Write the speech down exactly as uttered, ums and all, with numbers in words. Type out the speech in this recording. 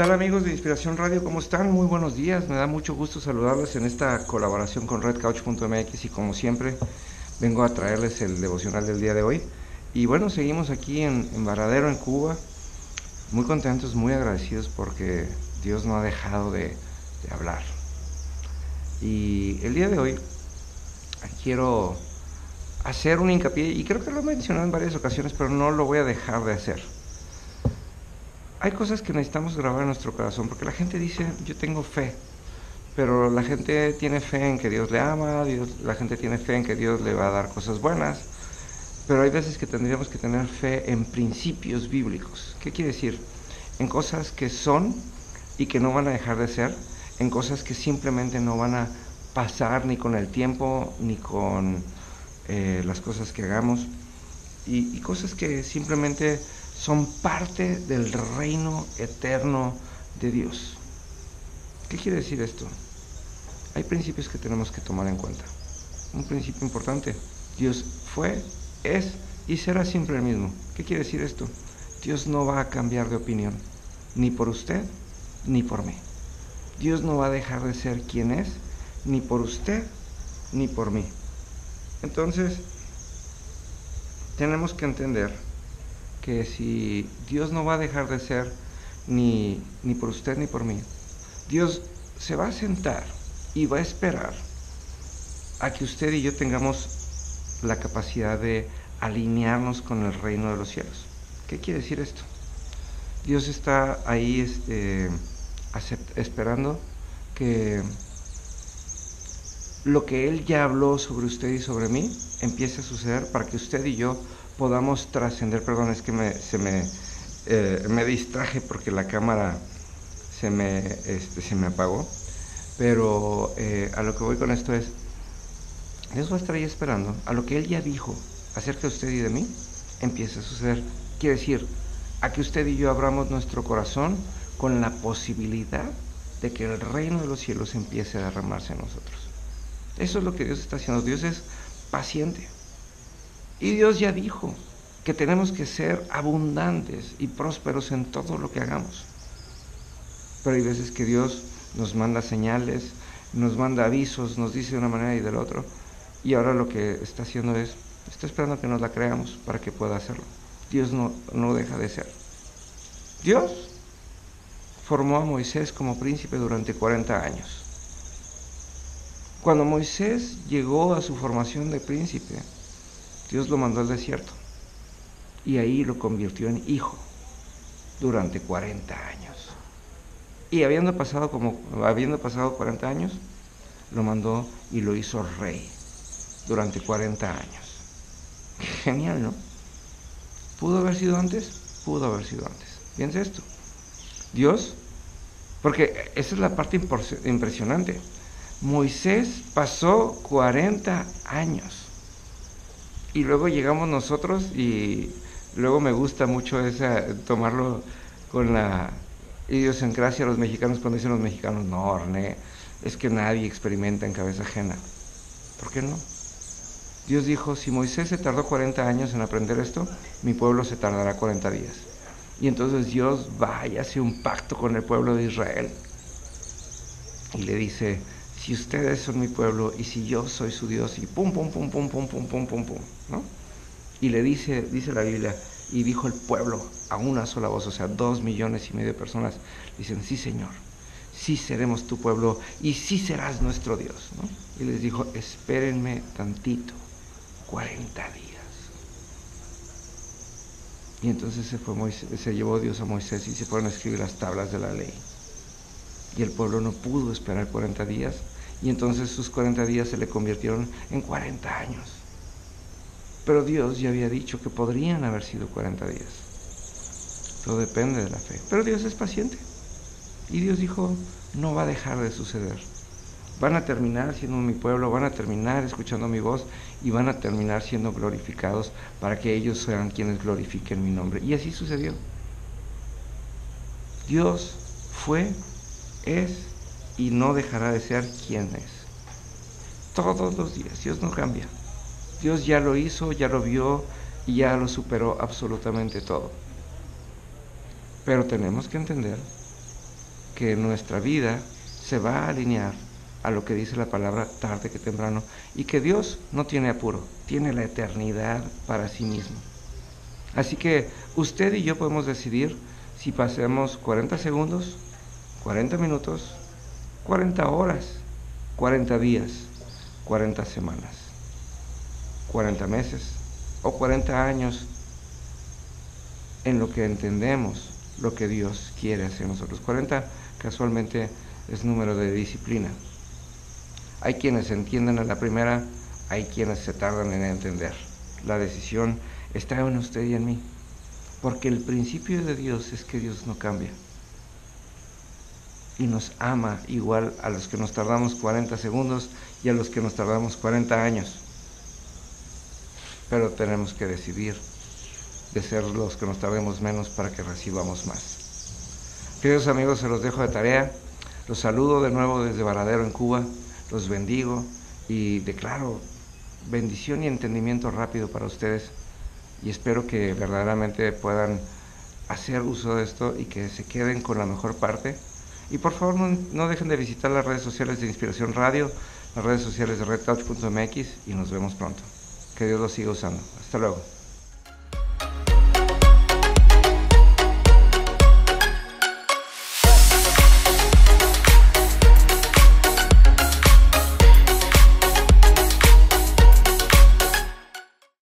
tal, amigos de Inspiración Radio? ¿Cómo están? Muy buenos días. Me da mucho gusto saludarles en esta colaboración con red couch punto m x y como siempre vengo a traerles el devocional del día de hoy. Y bueno, seguimos aquí en, en Varadero, en Cuba, muy contentos, muy agradecidos porque Dios no ha dejado de, de hablar. Y el día de hoy quiero hacer un hincapié, y creo que lo he mencionado en varias ocasiones, pero no lo voy a dejar de hacer. Hay cosas que necesitamos grabar en nuestro corazón, porque la gente dice, yo tengo fe, pero la gente tiene fe en que Dios le ama, Dios, la gente tiene fe en que Dios le va a dar cosas buenas, pero hay veces que tendríamos que tener fe en principios bíblicos. ¿Qué quiere decir? En cosas que son y que no van a dejar de ser, en cosas que simplemente no van a pasar ni con el tiempo, ni con eh, las cosas que hagamos, y, y cosas que simplemente son parte del reino eterno de Dios. ¿Qué quiere decir esto? Hay principios que tenemos que tomar en cuenta. Un principio importante: Dios fue, es y será siempre el mismo. ¿Qué quiere decir esto? Dios no va a cambiar de opinión, ni por usted, ni por mí. Dios no va a dejar de ser quien es, ni por usted, ni por mí. Entonces, tenemos que entender que si Dios no va a dejar de ser ni, ni por usted ni por mí, Dios se va a sentar y va a esperar a que usted y yo tengamos la capacidad de alinearnos con el reino de los cielos. ¿Qué quiere decir esto? Dios está ahí este, acept- esperando que lo que Él ya habló sobre usted y sobre mí empiece a suceder para que usted y yo podamos trascender. Perdón, es que me, se me, eh, me distraje porque la cámara se me, este, se me apagó. Pero eh, a lo que voy con esto es, Dios va a estar ahí esperando a lo que Él ya dijo acerca de usted y de mí empiece a suceder. Quiere decir, a que usted y yo abramos nuestro corazón con la posibilidad de que el reino de los cielos empiece a derramarse en nosotros. Eso es lo que Dios está haciendo. Dios es paciente. Y Dios ya dijo que tenemos que ser abundantes y prósperos en todo lo que hagamos. Pero hay veces que Dios nos manda señales, nos manda avisos, nos dice de una manera y de la otra. Y ahora lo que está haciendo es, está esperando que nos la creamos para que pueda hacerlo. Dios no, no deja de ser. Dios formó a Moisés como príncipe durante cuarenta años. Cuando Moisés llegó a su formación de príncipe, Dios lo mandó al desierto y ahí lo convirtió en hijo durante cuarenta años. Y habiendo pasado, como, habiendo pasado cuarenta años, lo mandó y lo hizo rey durante cuarenta años. Genial, ¿no? ¿Pudo haber sido antes? Pudo haber sido antes. Piensa esto. Dios, porque esa es la parte impresionante. Moisés pasó cuarenta años y luego llegamos nosotros, y luego me gusta mucho esa, tomarlo con la idiosincrasia de los mexicanos cuando dicen los mexicanos, no, René, es que nadie experimenta en cabeza ajena. ¿Por qué no? Dios dijo, si Moisés se tardó cuarenta años en aprender esto, mi pueblo se tardará cuarenta días. Y entonces Dios va y hace un pacto con el pueblo de Israel y le dice, si ustedes son mi pueblo y si yo soy su Dios, y pum, pum, pum, pum, pum, pum, pum, pum, pum, ¿no? Y le dice, dice la Biblia, y dijo el pueblo a una sola voz, o sea, dos millones y medio de personas, dicen, sí, Señor, sí seremos tu pueblo y sí serás nuestro Dios, ¿no? Y les dijo, espérenme tantito, cuarenta días. Y entonces se, fue Moisés, se llevó Dios a Moisés y se fueron a escribir las tablas de la ley. Y el pueblo no pudo esperar cuarenta días, y entonces sus cuarenta días se le convirtieron en cuarenta años. Pero Dios ya había dicho que podrían haber sido cuarenta días. Todo depende de la fe. Pero Dios es paciente. Y Dios dijo, no va a dejar de suceder. Van a terminar siendo mi pueblo, van a terminar escuchando mi voz y van a terminar siendo glorificados para que ellos sean quienes glorifiquen mi nombre. Y así sucedió. Dios fue, es y no dejará de ser quien es. Todos los días, Dios no cambia. Dios ya lo hizo, ya lo vio y ya lo superó absolutamente todo. Pero tenemos que entender que nuestra vida se va a alinear a lo que dice la palabra tarde que temprano, y que Dios no tiene apuro, tiene la eternidad para sí mismo. Así que usted y yo podemos decidir si pasemos cuarenta segundos, cuarenta minutos, cuarenta horas, cuarenta días, cuarenta semanas, cuarenta meses o cuarenta años en lo que entendemos lo que Dios quiere hacer nosotros. cuarenta casualmente es número de disciplina. Hay quienes entienden a la primera, hay quienes se tardan en entender. La decisión está en usted y en mí, porque el principio de Dios es que Dios no cambia y nos ama igual a los que nos tardamos cuarenta segundos y a los que nos tardamos cuarenta años, pero tenemos que decidir de ser los que nos tardemos menos para que recibamos más. Queridos amigos, se los dejo de tarea, los saludo de nuevo desde Varadero en Cuba, los bendigo y declaro bendición y entendimiento rápido para ustedes, y espero que verdaderamente puedan hacer uso de esto y que se queden con la mejor parte. Y por favor no, no dejen de visitar las redes sociales de Inspiración Radio, las redes sociales de red couch punto m x, y nos vemos pronto. Que Dios los siga usando. Hasta luego.